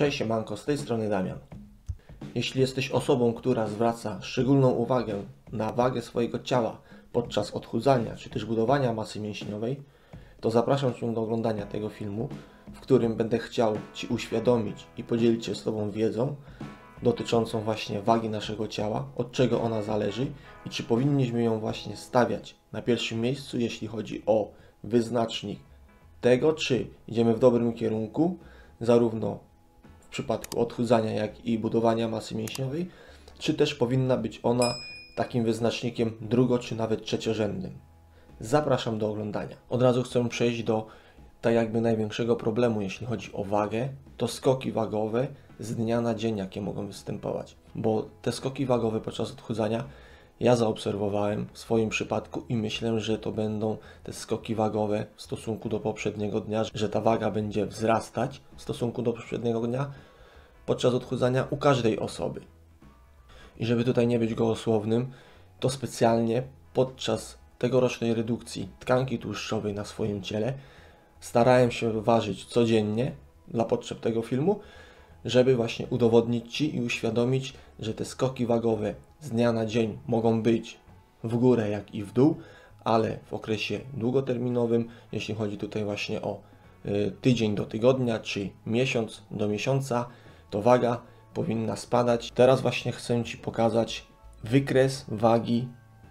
Cześć, siemanko, z tej strony Damian. Jeśli jesteś osobą, która zwraca szczególną uwagę na wagę swojego ciała podczas odchudzania czy też budowania masy mięśniowej, to zapraszam Cię do oglądania tego filmu, w którym będę chciał Ci uświadomić i podzielić się z Tobą wiedzą dotyczącą właśnie wagi naszego ciała, od czego ona zależy i czy powinniśmy ją właśnie stawiać na pierwszym miejscu, jeśli chodzi o wyznacznik tego, czy idziemy w dobrym kierunku, zarówno w przypadku odchudzania, jak i budowania masy mięśniowej, czy też powinna być ona takim wyznacznikiem drugo- czy nawet trzeciorzędnym. Zapraszam do oglądania. Od razu chcę przejść do tak jakby największego problemu, jeśli chodzi o wagę, to skoki wagowe z dnia na dzień, jakie mogą występować. Bo te skoki wagowe podczas odchudzania ja zaobserwowałem w swoim przypadku i myślę, że to będą te skoki wagowe w stosunku do poprzedniego dnia, że ta waga będzie wzrastać w stosunku do poprzedniego dnia podczas odchudzania u każdej osoby. I żeby tutaj nie być gołosłownym, to specjalnie podczas tegorocznej redukcji tkanki tłuszczowej na swoim ciele starałem się ważyć codziennie dla potrzeb tego filmu, żeby właśnie udowodnić Ci i uświadomić, że te skoki wagowe z dnia na dzień mogą być w górę, jak i w dół, ale w okresie długoterminowym, jeśli chodzi tutaj właśnie o tydzień do tygodnia, czy miesiąc do miesiąca, to waga powinna spadać. Teraz właśnie chcę Ci pokazać wykres wagi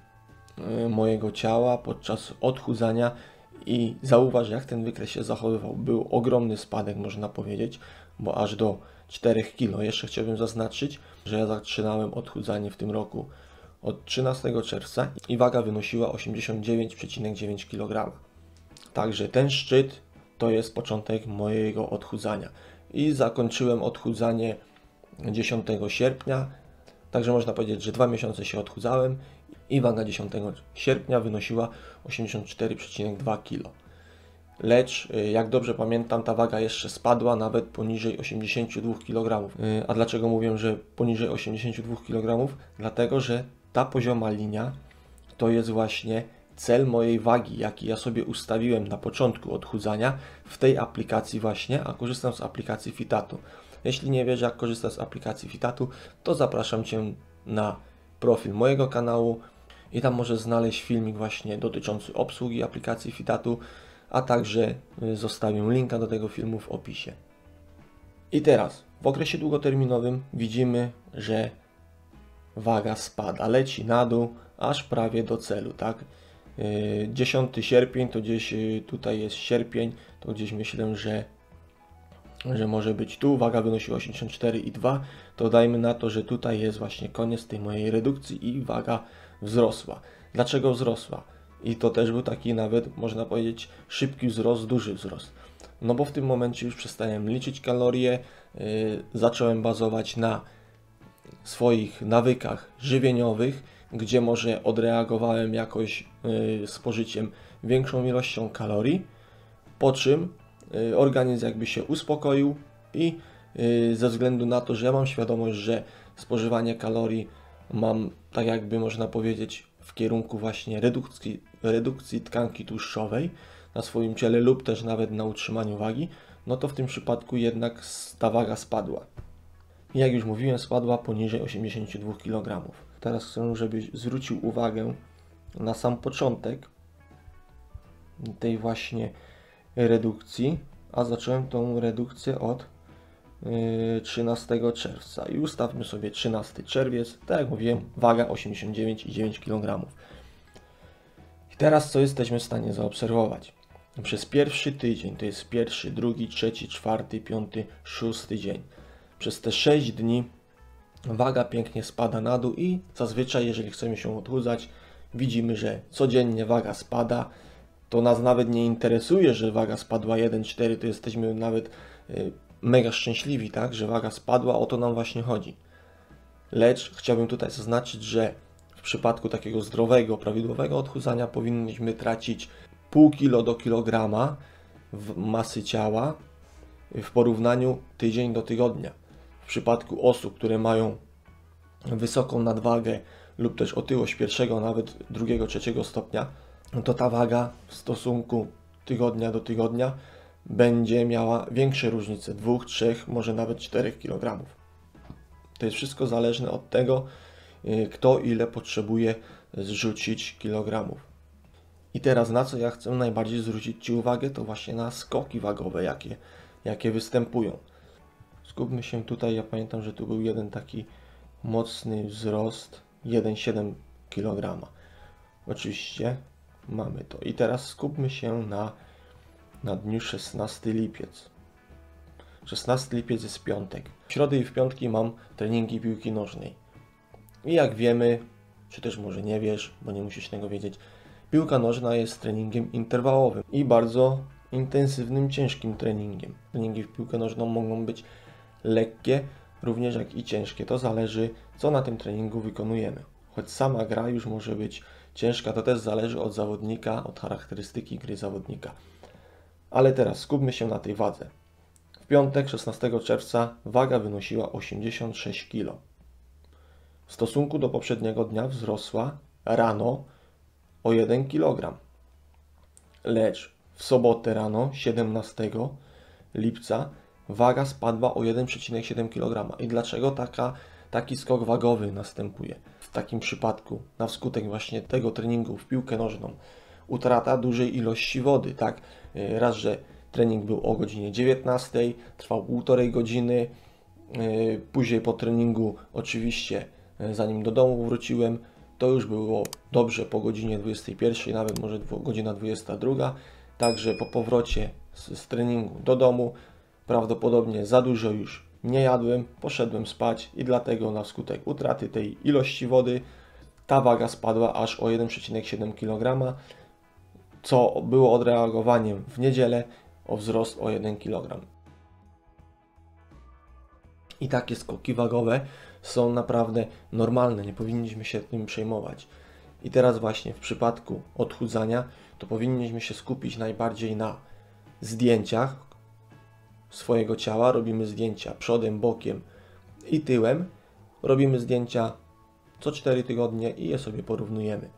mojego ciała podczas odchudzania i zauważ, jak ten wykres się zachowywał. Był ogromny spadek, można powiedzieć, bo aż do 4 kg. Jeszcze chciałbym zaznaczyć, że ja zaczynałem odchudzanie w tym roku od 13 czerwca i waga wynosiła 89,9 kg. Także ten szczyt to jest początek mojego odchudzania. I zakończyłem odchudzanie 10 sierpnia, także można powiedzieć, że 2 miesiące się odchudzałem i waga 10 sierpnia wynosiła 84,2 kg. Lecz, jak dobrze pamiętam, ta waga jeszcze spadła nawet poniżej 82 kg. A dlaczego mówię, że poniżej 82 kg? Dlatego, że ta pozioma linia to jest właśnie cel mojej wagi, jaki ja sobie ustawiłem na początku odchudzania w tej aplikacji właśnie, a korzystam z aplikacji Fitatu. Jeśli nie wiesz, jak korzystać z aplikacji Fitatu, to zapraszam Cię na profil mojego kanału i tam możesz znaleźć filmik właśnie dotyczący obsługi aplikacji Fitatu, a także zostawię linka do tego filmu w opisie. I teraz w okresie długoterminowym widzimy, że waga spada, leci na dół aż prawie do celu, tak? 10 sierpień to gdzieś tutaj jest sierpień, to gdzieś myślę, że może być tu, waga wynosiła 84,2, to dajmy na to, że tutaj jest właśnie koniec tej mojej redukcji i waga wzrosła. Dlaczego wzrosła? I to też był taki nawet, można powiedzieć, szybki wzrost, duży wzrost. No bo w tym momencie już przestałem liczyć kalorie, zacząłem bazować na swoich nawykach żywieniowych, gdzie może odreagowałem jakoś spożyciem większą ilością kalorii, po czym organizm jakby się uspokoił i ze względu na to, że ja mam świadomość, że spożywanie kalorii mam tak jakby można powiedzieć w kierunku właśnie redukcji tkanki tłuszczowej na swoim ciele lub też nawet na utrzymaniu wagi, no to w tym przypadku jednak ta waga spadła. I jak już mówiłem, spadła poniżej 82 kg. Teraz chcę, żebyś zwrócił uwagę na sam początek tej właśnie redukcji, a zacząłem tą redukcję od 13 czerwca i ustawmy sobie 13 czerwiec, tak jak mówiłem, waga 89,9 kg. I teraz co jesteśmy w stanie zaobserwować? Przez pierwszy tydzień, to jest pierwszy, drugi, trzeci, czwarty, piąty, szósty dzień. Przez te 6 dni waga pięknie spada na dół i zazwyczaj, jeżeli chcemy się odchudzać, widzimy, że codziennie waga spada. To nas nawet nie interesuje, że waga spadła 1,4, to jesteśmy nawet mega szczęśliwi, tak, że waga spadła, o to nam właśnie chodzi. Lecz chciałbym tutaj zaznaczyć, że w przypadku takiego zdrowego, prawidłowego odchudzania powinniśmy tracić pół kilo do kilograma masy ciała w porównaniu tydzień do tygodnia. W przypadku osób, które mają wysoką nadwagę lub też otyłość pierwszego, nawet drugiego, trzeciego stopnia, to ta waga w stosunku tygodnia do tygodnia będzie miała większe różnice, 2, 3, może nawet 4 kg. To jest wszystko zależne od tego, kto ile potrzebuje zrzucić kilogramów. I teraz na co ja chcę najbardziej zwrócić Ci uwagę, to właśnie na skoki wagowe, jakie występują. Skupmy się tutaj, ja pamiętam, że tu był jeden taki mocny wzrost, 1,7 kg. Oczywiście mamy to. I teraz skupmy się na dniu 16 lipiec. 16 lipiec jest piątek. W środę i w piątki mam treningi piłki nożnej. I jak wiemy, czy też może nie wiesz, bo nie musisz tego wiedzieć, piłka nożna jest treningiem interwałowym i bardzo intensywnym, ciężkim treningiem. Treningi w piłkę nożną mogą być lekkie, również jak i ciężkie. To zależy, co na tym treningu wykonujemy. Choć sama gra już może być ciężka, to też zależy od zawodnika, od charakterystyki gry zawodnika. Ale teraz skupmy się na tej wadze. W piątek, 16 czerwca, waga wynosiła 86 kg. W stosunku do poprzedniego dnia wzrosła rano o 1 kg. Lecz w sobotę rano, 17 lipca, waga spadła o 1,7 kg. I dlaczego taki skok wagowy następuje? W takim przypadku, na skutek właśnie tego treningu w piłkę nożną, utrata dużej ilości wody, tak? Raz, że trening był o godzinie 19, trwał 1,5 godziny, później po treningu oczywiście, zanim do domu wróciłem, to już było dobrze po godzinie 21, nawet może godzina 22, także po powrocie z treningu do domu prawdopodobnie za dużo już nie jadłem, poszedłem spać i dlatego na skutek utraty tej ilości wody ta waga spadła aż o 1,7 kg, co było odreagowaniem w niedzielę o wzrost o 1 kg. I takie skoki wagowe są naprawdę normalne, nie powinniśmy się tym przejmować. I teraz właśnie w przypadku odchudzania to powinniśmy się skupić najbardziej na zdjęciach swojego ciała. Robimy zdjęcia przodem, bokiem i tyłem. Robimy zdjęcia co 4 tygodnie i je sobie porównujemy.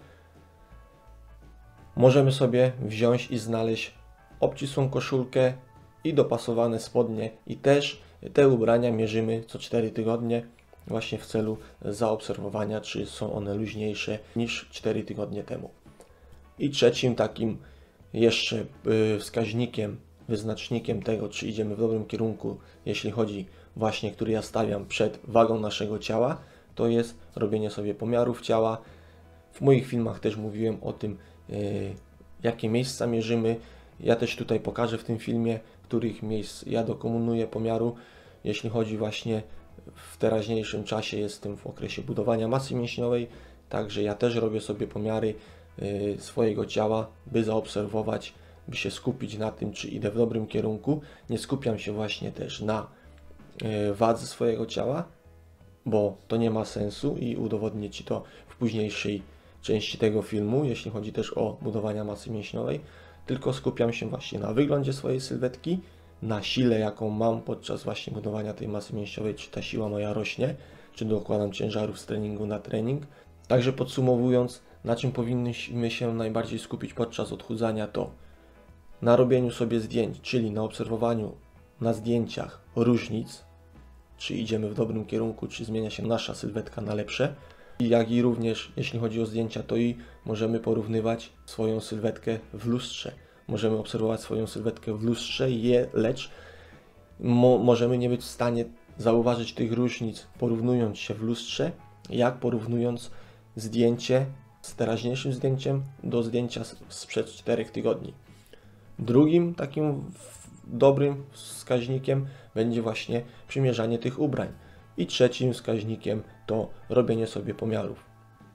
Możemy sobie wziąć i znaleźć obcisłą koszulkę i dopasowane spodnie i też te ubrania mierzymy co 4 tygodnie właśnie w celu zaobserwowania, czy są one luźniejsze niż 4 tygodnie temu. I trzecim takim jeszcze wskaźnikiem, wyznacznikiem tego, czy idziemy w dobrym kierunku, jeśli chodzi właśnie, który ja stawiam przed wagą naszego ciała, to jest robienie sobie pomiarów ciała. W moich filmach też mówiłem o tym, jakie miejsca mierzymy. Ja też tutaj pokażę w tym filmie, których miejsc ja dokonuję pomiaru. Jeśli chodzi właśnie w teraźniejszym czasie, jestem w okresie budowania masy mięśniowej, także ja też robię sobie pomiary swojego ciała, by zaobserwować, by się skupić na tym, czy idę w dobrym kierunku. Nie skupiam się właśnie też na wadze swojego ciała, bo to nie ma sensu i udowodnię Ci to w późniejszej części tego filmu, jeśli chodzi też o budowanie masy mięśniowej, tylko skupiam się właśnie na wyglądzie swojej sylwetki, na sile, jaką mam podczas właśnie budowania tej masy mięśniowej, czy ta siła moja rośnie, czy dokładam ciężarów z treningu na trening. Także podsumowując, na czym powinniśmy się najbardziej skupić podczas odchudzania, to na robieniu sobie zdjęć, czyli na obserwowaniu na zdjęciach różnic, czy idziemy w dobrym kierunku, czy zmienia się nasza sylwetka na lepsze. Jak i również, jeśli chodzi o zdjęcia, to i możemy porównywać swoją sylwetkę w lustrze. Możemy obserwować swoją sylwetkę w lustrze, lecz możemy nie być w stanie zauważyć tych różnic, porównując się w lustrze, jak porównując zdjęcie z teraźniejszym zdjęciem do zdjęcia sprzed 4 tygodni. Drugim takim dobrym wskaźnikiem będzie właśnie przymierzanie tych ubrań. I trzecim wskaźnikiem to robienie sobie pomiarów.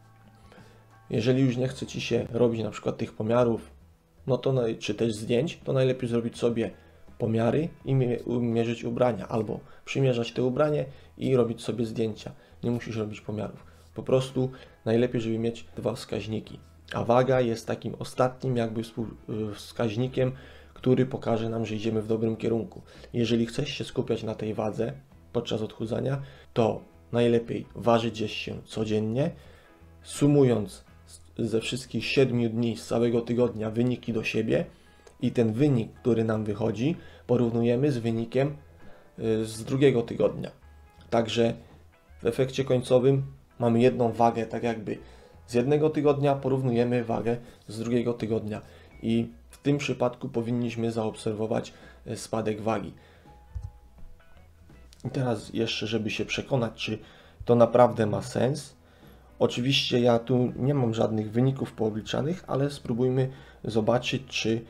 Jeżeli już nie chce Ci się robić na przykład tych pomiarów, no to czy też zdjęć, to najlepiej zrobić sobie pomiary i mierzyć ubrania, albo przymierzać te ubranie i robić sobie zdjęcia. Nie musisz robić pomiarów. Po prostu najlepiej, żeby mieć dwa wskaźniki. A waga jest takim ostatnim jakby wskaźnikiem, który pokaże nam, że idziemy w dobrym kierunku. Jeżeli chcesz się skupiać na tej wadze podczas odchudzania, to najlepiej ważyć się codziennie, sumując ze wszystkich 7 dni z całego tygodnia wyniki do siebie I ten wynik, który nam wychodzi, porównujemy z wynikiem z drugiego tygodnia. Także w efekcie końcowym mamy jedną wagę, tak jakby z jednego tygodnia porównujemy wagę z drugiego tygodnia. I w tym przypadku powinniśmy zaobserwować spadek wagi. I teraz jeszcze, żeby się przekonać, czy to naprawdę ma sens. Oczywiście ja tu nie mam żadnych wyników poobliczanych, ale spróbujmy zobaczyć,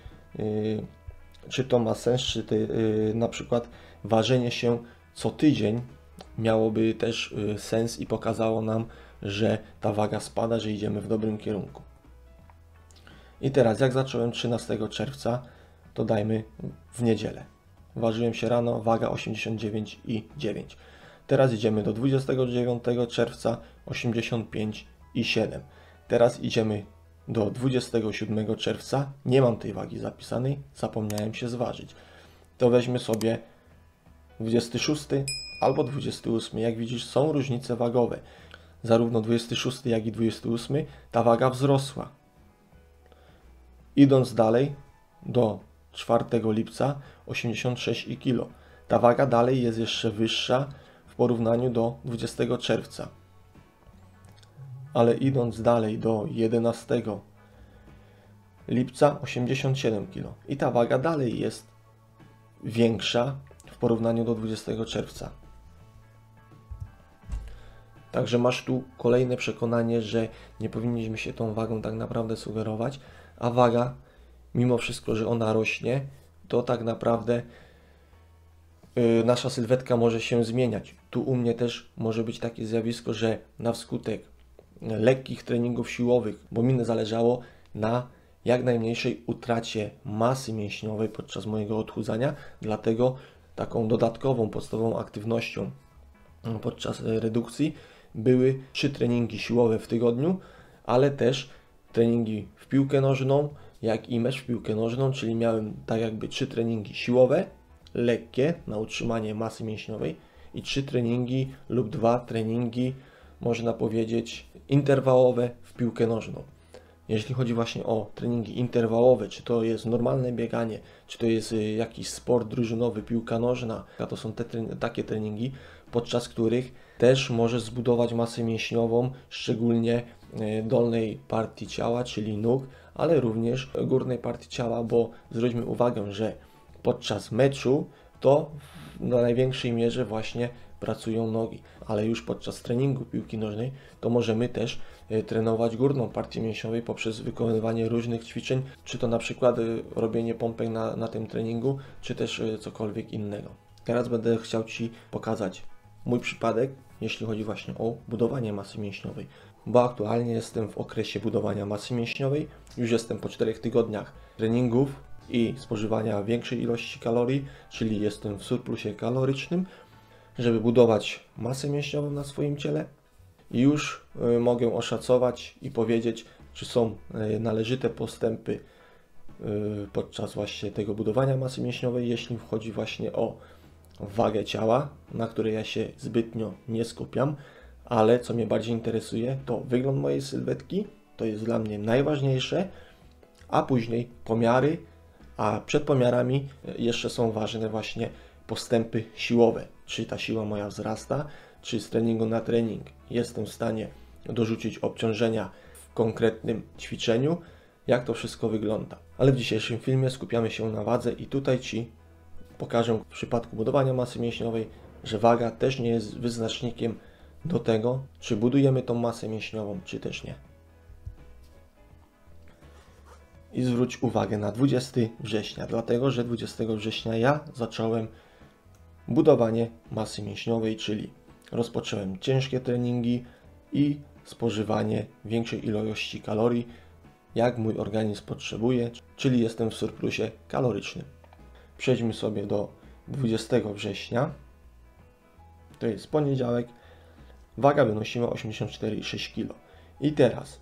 czy to ma sens, czy na przykład ważenie się co tydzień miałoby też sens i pokazało nam, że ta waga spada, że idziemy w dobrym kierunku. I teraz jak zacząłem 13 czerwca, to dajmy w niedzielę. Ważyłem się rano, waga 89,9. Teraz idziemy do 29 czerwca 85,7. Teraz idziemy do 27 czerwca. Nie mam tej wagi zapisanej, zapomniałem się zważyć. To weźmy sobie 26 albo 28. Jak widzisz, są różnice wagowe. Zarówno 26 jak i 28 ta waga wzrosła. Idąc dalej do 4 lipca 86 kg. Ta waga dalej jest jeszcze wyższa w porównaniu do 20 czerwca. Ale idąc dalej do 11 lipca 87 kg. I ta waga dalej jest większa w porównaniu do 20 czerwca. Także masz tu kolejne przekonanie, że nie powinniśmy się tą wagą tak naprawdę sugerować, a waga, mimo wszystko, że ona rośnie, to tak naprawdę nasza sylwetka może się zmieniać. Tu u mnie też może być takie zjawisko, że na wskutek lekkich treningów siłowych, bo mi zależało na jak najmniejszej utracie masy mięśniowej podczas mojego odchudzania, dlatego taką dodatkową, podstawową aktywnością podczas redukcji były 3 treningi siłowe w tygodniu, ale też treningi w piłkę nożną, jak i mecz w piłkę nożną, czyli miałem tak jakby 3 treningi siłowe, lekkie na utrzymanie masy mięśniowej i 3 treningi lub 2 treningi, można powiedzieć, interwałowe w piłkę nożną. Jeśli chodzi właśnie o treningi interwałowe, czy to jest normalne bieganie, czy to jest jakiś sport drużynowy, piłka nożna, to są takie treningi, podczas których też możesz zbudować masę mięśniową, szczególnie dolnej partii ciała, czyli nóg, ale również górnej partii ciała, bo zwróćmy uwagę, że podczas meczu to na największej mierze właśnie pracują nogi, ale już podczas treningu piłki nożnej to możemy też trenować górną partię mięśniową poprzez wykonywanie różnych ćwiczeń, czy to na przykład robienie pompek na tym treningu, czy też cokolwiek innego. Teraz będę chciał Ci pokazać mój przypadek, jeśli chodzi właśnie o budowanie masy mięśniowej, bo aktualnie jestem w okresie budowania masy mięśniowej, już jestem po 4 tygodniach treningów i spożywania większej ilości kalorii, czyli jestem w surplusie kalorycznym, żeby budować masę mięśniową na swoim ciele. I już mogę oszacować i powiedzieć, czy są należyte postępy podczas właśnie tego budowania masy mięśniowej, jeśli chodzi właśnie o wagę ciała, na której ja się zbytnio nie skupiam, ale co mnie bardziej interesuje, to wygląd mojej sylwetki, to jest dla mnie najważniejsze, a później pomiary, a przed pomiarami jeszcze są ważne właśnie postępy siłowe. Czy ta siła moja wzrasta, czy z treningu na trening jestem w stanie dorzucić obciążenia w konkretnym ćwiczeniu, jak to wszystko wygląda. Ale w dzisiejszym filmie skupiamy się na wadze i tutaj Ci pokażę w przypadku budowania masy mięśniowej, że waga też nie jest wyznacznikiem do tego, czy budujemy tą masę mięśniową, czy też nie. I zwróć uwagę na 20 września, dlatego że 20 września ja zacząłem budowanie masy mięśniowej, czyli rozpocząłem ciężkie treningi i spożywanie większej ilości kalorii, jak mój organizm potrzebuje, czyli jestem w surplusie kalorycznym. Przejdźmy sobie do 20 września, to jest poniedziałek, waga wynosiła 84,6 kg. I teraz,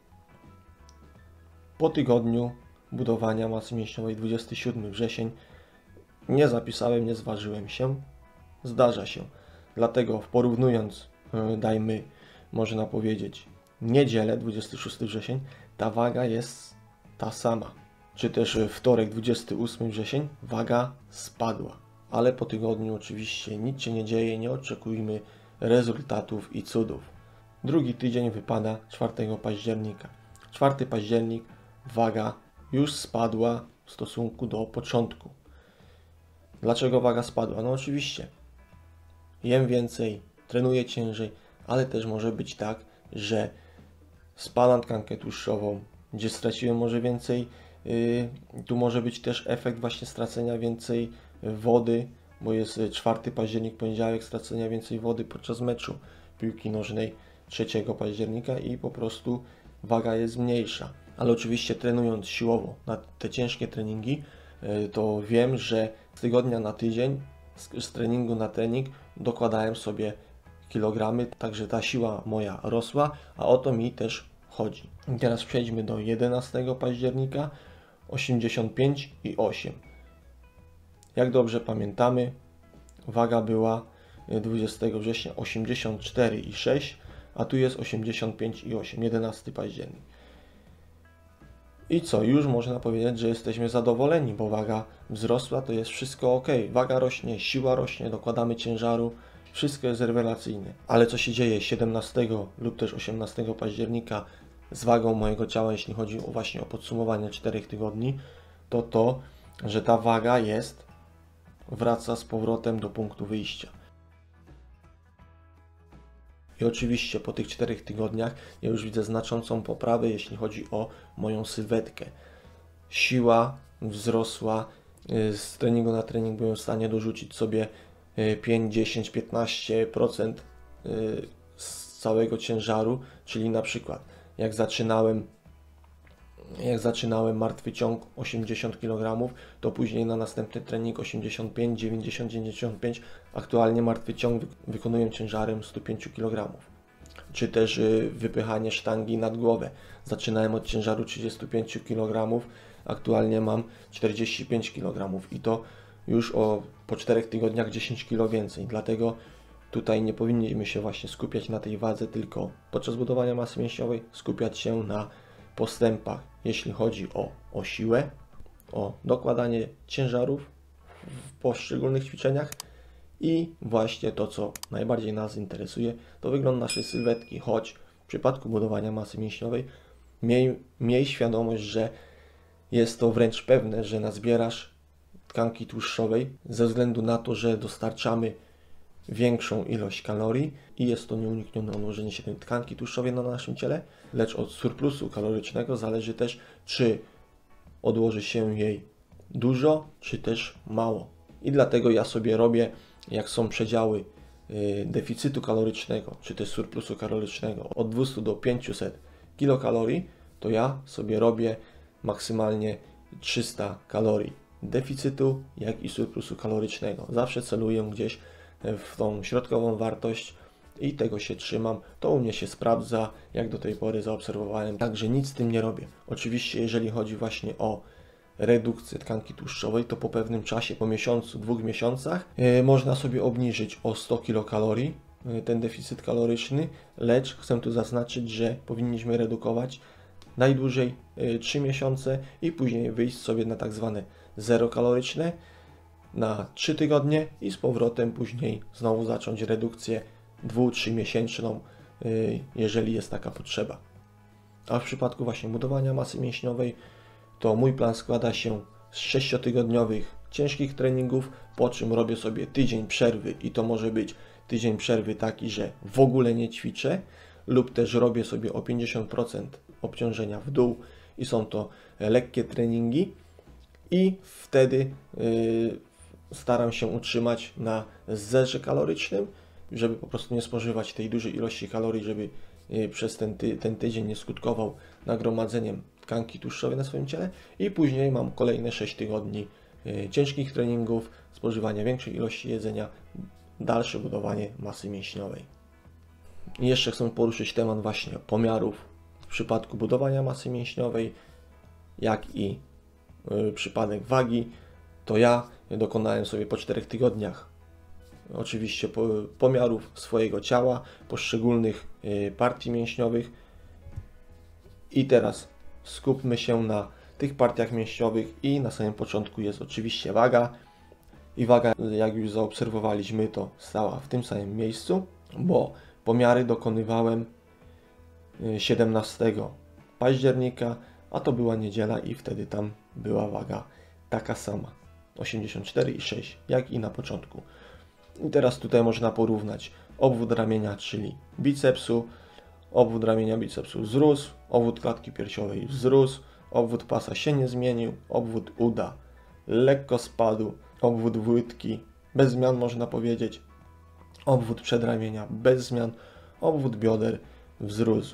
po tygodniu budowania masy mięśniowej, 27 wrzesień, nie zapisałem, nie zważyłem się, zdarza się. Dlatego porównując, dajmy, można powiedzieć, niedzielę, 26 wrzesień, ta waga jest ta sama. czy też wtorek 28 wrzesień, waga spadła. Ale po tygodniu oczywiście nic się nie dzieje, nie oczekujmy rezultatów i cudów. Drugi tydzień wypada 4 października. 4 październik, waga już spadła w stosunku do początku. Dlaczego waga spadła? No oczywiście, jem więcej, trenuję ciężej, ale też może być tak, że spalam tkankę tłuszczową, gdzie straciłem może więcej. Tu może być też efekt właśnie stracenia więcej wody, bo jest 4 październik, poniedziałek, stracenia więcej wody podczas meczu piłki nożnej 3 października i po prostu waga jest mniejsza. Ale oczywiście trenując siłowo na te ciężkie treningi, to wiem, że z tygodnia na tydzień, z treningu na trening dokładałem sobie kilogramy, także ta siła moja rosła, a o to mi też chodzi. I teraz przejdźmy do 11 października, 85,8. Jak dobrze pamiętamy, waga była 20 września 84,6, a tu jest 85,8, 11 październik. I co, już można powiedzieć, że jesteśmy zadowoleni, bo waga wzrosła, to jest wszystko ok. Waga rośnie, siła rośnie, dokładamy ciężaru, wszystko jest rewelacyjnie. Ale co się dzieje 17 lub też 18 października z wagą mojego ciała, jeśli chodzi właśnie o podsumowanie 4 tygodni, to, że ta waga wraca z powrotem do punktu wyjścia. I oczywiście po tych 4 tygodniach ja już widzę znaczącą poprawę, jeśli chodzi o moją sylwetkę. Siła wzrosła, z treningu na trening byłem w stanie dorzucić sobie 5, 10, 15% z całego ciężaru, czyli na przykład jak zaczynałem martwy ciąg 80 kg, to później na następny trening 85, 90, 95. Aktualnie martwy ciąg wykonuję ciężarem 105 kg. Czy też wypychanie sztangi nad głowę. Zaczynałem od ciężaru 35 kg, aktualnie mam 45 kg i to już po 4 tygodniach 10 kg więcej. Dlatego tutaj nie powinniśmy się właśnie skupiać na tej wadze, tylko podczas budowania masy mięśniowej skupiać się na postępach, jeśli chodzi o siłę, o dokładanie ciężarów w poszczególnych ćwiczeniach i właśnie to, co najbardziej nas interesuje, to wygląd naszej sylwetki, choć w przypadku budowania masy mięśniowej miej świadomość, że jest to wręcz pewne, że nazbierasz tkanki tłuszczowej ze względu na to, że dostarczamy większą ilość kalorii i jest to nieuniknione odłożenie się tej tkanki tłuszczowej na naszym ciele, lecz od surplusu kalorycznego zależy też, czy odłoży się jej dużo, czy też mało. I dlatego ja sobie robię, jak są przedziały deficytu kalorycznego, czy też surplusu kalorycznego od 200 do 500 kilokalorii, to ja sobie robię maksymalnie 300 kalorii deficytu, jak i surplusu kalorycznego. Zawsze celuję gdzieś w tą środkową wartość i tego się trzymam. To u mnie się sprawdza, jak do tej pory zaobserwowałem, także nic z tym nie robię. Oczywiście, jeżeli chodzi właśnie o redukcję tkanki tłuszczowej, to po pewnym czasie, po miesiącu, 2 miesiącach, można sobie obniżyć o 100 kilokalorii ten deficyt kaloryczny, lecz chcę tu zaznaczyć, że powinniśmy redukować najdłużej 3 miesiące i później wyjść sobie na tak zwane zero kaloryczne na 3 tygodnie i z powrotem później znowu zacząć redukcję 2-3 miesięczną, jeżeli jest taka potrzeba. A w przypadku właśnie budowania masy mięśniowej, to mój plan składa się z 6-tygodniowych ciężkich treningów, po czym robię sobie tydzień przerwy i to może być tydzień przerwy taki, że w ogóle nie ćwiczę lub też robię sobie o 50% obciążenia w dół i są to lekkie treningi i wtedy staram się utrzymać na zerze kalorycznym, żeby po prostu nie spożywać tej dużej ilości kalorii, żeby przez ten tydzień nie skutkował nagromadzeniem tkanki tłuszczowej na swoim ciele i później mam kolejne 6 tygodni ciężkich treningów, spożywania większej ilości jedzenia, dalsze budowanie masy mięśniowej. I jeszcze chcę poruszyć temat właśnie pomiarów w przypadku budowania masy mięśniowej, jak i przypadek wagi. To ja dokonałem sobie po 4 tygodniach oczywiście pomiarów swojego ciała, poszczególnych partii mięśniowych i teraz skupmy się na tych partiach mięśniowych i na samym początku jest oczywiście waga. I waga, jak już zaobserwowaliśmy, to stała w tym samym miejscu, bo pomiary dokonywałem 17 października, a to była niedziela i wtedy tam była waga taka sama, 84,6, jak i na początku. I teraz tutaj można porównać obwód ramienia, czyli bicepsu, obwód ramienia bicepsu wzrósł, obwód klatki piersiowej wzrósł, obwód pasa się nie zmienił, obwód uda lekko spadł, obwód łydki bez zmian można powiedzieć, obwód przedramienia bez zmian, obwód bioder wzrósł.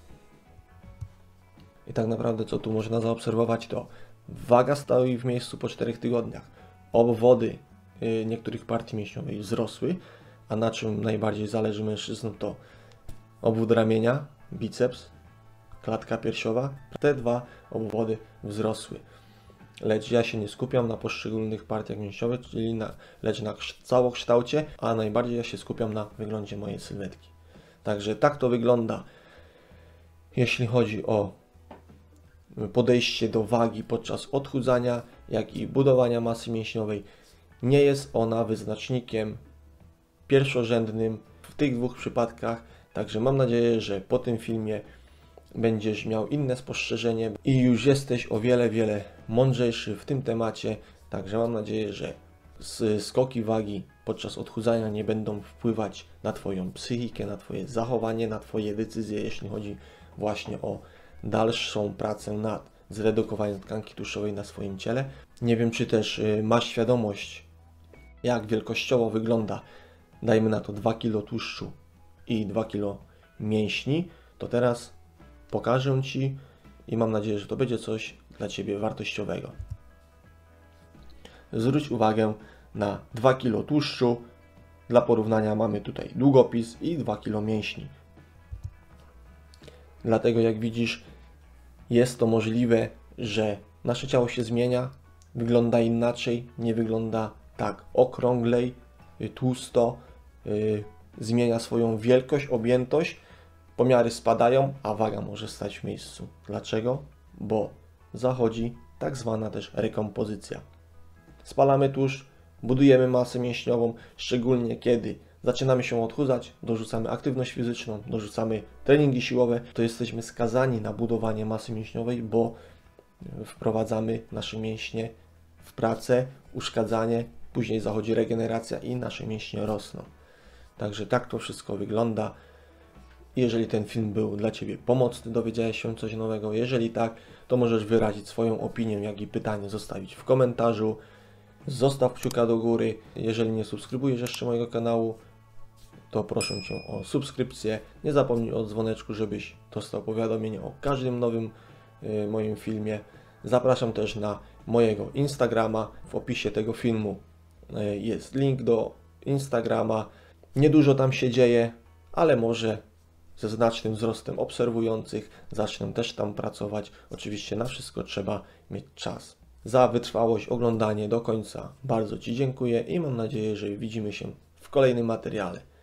I tak naprawdę co tu można zaobserwować, to waga stoi w miejscu po 4 tygodniach, obwody niektórych partii mięśniowych wzrosły, a na czym najbardziej zależy mężczyznom to obwód ramienia, biceps, klatka piersiowa. Te dwa obwody wzrosły. Lecz ja się nie skupiam na poszczególnych partiach mięśniowych, lecz na całokształcie, a najbardziej ja się skupiam na wyglądzie mojej sylwetki. Także tak to wygląda, jeśli chodzi o podejście do wagi podczas odchudzania, jak i budowania masy mięśniowej. Nie jest ona wyznacznikiem pierwszorzędnym w tych dwóch przypadkach, także mam nadzieję, że po tym filmie będziesz miał inne spostrzeżenie i już jesteś o wiele mądrzejszy w tym temacie, także mam nadzieję, że skoki wagi podczas odchudzania nie będą wpływać na Twoją psychikę, na Twoje zachowanie, na Twoje decyzje, jeśli chodzi właśnie o dalszą pracę nad zredukowaniem tkanki tłuszczowej na swoim ciele. Nie wiem, czy też masz świadomość, jak wielkościowo wygląda, dajmy na to 2 kg tłuszczu i 2 kg mięśni, to teraz pokażę Ci i mam nadzieję, że to będzie coś dla Ciebie wartościowego. Zwróć uwagę na 2 kg tłuszczu. Dla porównania mamy tutaj długopis i 2 kg mięśni. Dlatego jak widzisz, jest to możliwe, że nasze ciało się zmienia, wygląda inaczej, nie wygląda tak okrąglej, tłusto, zmienia swoją wielkość, objętość, pomiary spadają, a waga może stać w miejscu. Dlaczego? Bo zachodzi tak zwana też rekompozycja. Spalamy tłuszcz, budujemy masę mięśniową, szczególnie kiedy zaczynamy się odchudzać, dorzucamy aktywność fizyczną, dorzucamy treningi siłowe, to jesteśmy skazani na budowanie masy mięśniowej, bo wprowadzamy nasze mięśnie w pracę, uszkadzanie, później zachodzi regeneracja i nasze mięśnie rosną. Także tak to wszystko wygląda. Jeżeli ten film był dla Ciebie pomocny, dowiedziałeś się coś nowego, jeżeli tak, to możesz wyrazić swoją opinię, jak i pytanie zostawić w komentarzu. Zostaw kciuka do góry. Jeżeli nie subskrybujesz jeszcze mojego kanału, to proszę Cię o subskrypcję. Nie zapomnij o dzwoneczku, żebyś dostał powiadomienie o każdym nowym moim filmie. Zapraszam też na mojego Instagrama. W opisie tego filmu jest link do Instagrama. Niedużo tam się dzieje, ale może ze znacznym wzrostem obserwujących zacznę też tam pracować. Oczywiście na wszystko trzeba mieć czas. Za wytrwałość, oglądanie do końca bardzo Ci dziękuję i mam nadzieję, że widzimy się w kolejnym materiale.